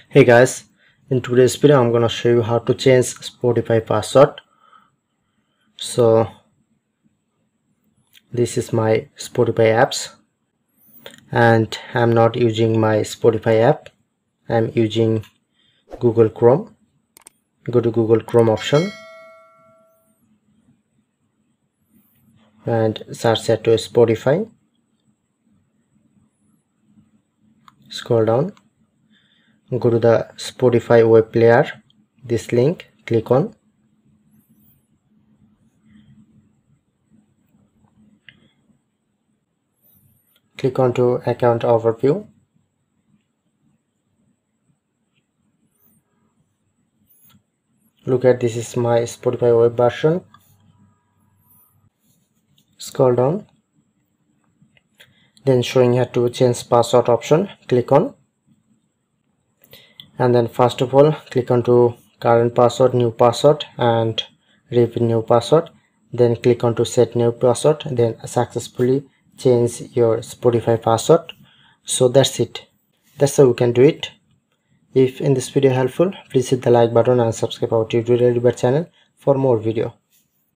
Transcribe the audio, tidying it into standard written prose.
Hey guys, in today's video I'm gonna show you how to change Spotify password. So this is my Spotify apps and I'm not using my Spotify app. I'm using Google Chrome. Go to Google Chrome option and search that to Spotify. Scroll down, go to the Spotify web player, this link, click on. Click on to account overview. Look at this is my Spotify web version. Scroll down, then showing how to change password option, click on, and then first of all click on to current password, new password, and repeat new password, then click on to set new password, then successfully change your Spotify password. So that's it. That's how we can do it. If in this video helpful, please hit the like button and subscribe our tutorial channel for more video.